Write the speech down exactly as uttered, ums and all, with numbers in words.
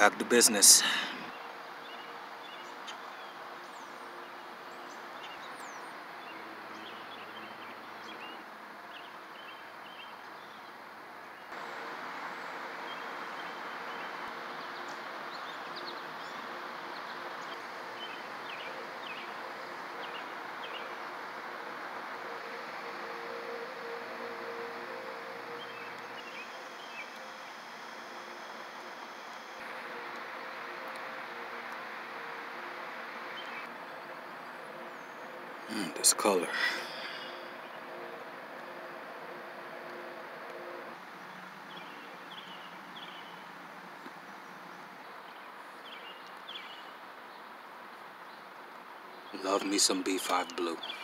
Back to business. Mm, this color. Love me some B five blue.